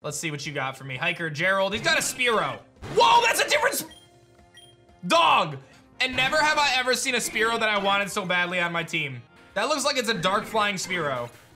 Let's see what you got for me. Hiker Gerald, he's got a SPEAROW. Whoa, that's a different dog. And never have I ever seen a SPEAROW that I wanted so badly on my team. That looks like it's a dark flying SPEAROW.